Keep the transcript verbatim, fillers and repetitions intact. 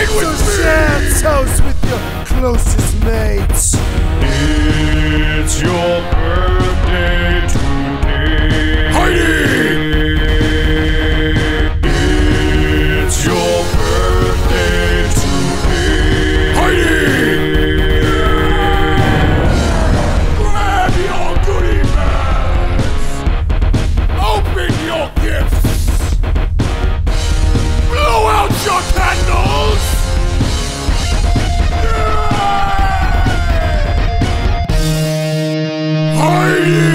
Celebrate with so me! share toast with your closest mates. It's your birthday today. HEIDI! It's your birthday today. HEIDI! Grab your goodie bags. Open your gifts. Blow out your candles. HEIDI!